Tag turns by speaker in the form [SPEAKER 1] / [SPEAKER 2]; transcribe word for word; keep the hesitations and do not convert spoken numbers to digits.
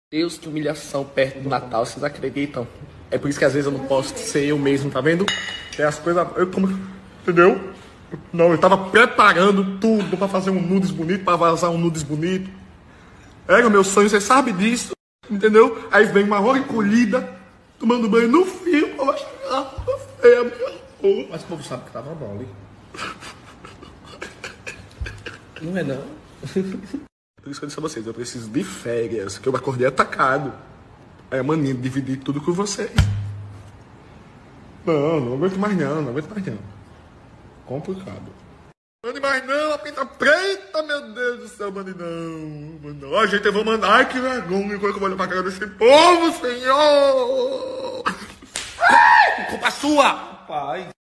[SPEAKER 1] Deus, que humilhação perto do Natal, vocês acreditam? É por isso que às vezes eu não posso ser eu mesmo, tá vendo? É as coisas. Eu como. Entendeu? Não, eu tava preparando tudo pra fazer um nudes bonito, pra vazar um nudes bonito. Era o meu sonho, você sabe disso, entendeu? Aí vem uma hora encolhida, tomando banho no fio, eu acho que ela tava feia, minha.
[SPEAKER 2] Mas o povo sabe que tava mole. Não é não?
[SPEAKER 1] Por isso que eu disse a vocês, eu preciso de férias, que eu acordei atacado. Aí a mania de dividir tudo com vocês. Não, não aguento mais não, não aguento mais não. Complicado. Não mande mais não, a pinta preta, meu Deus do céu, mande não. Mande não. Ai, gente, eu vou mandar. Ai, que vergonha, quando eu vou olhar pra cara desse povo, Senhor. Ai, culpa sua.
[SPEAKER 2] Pai.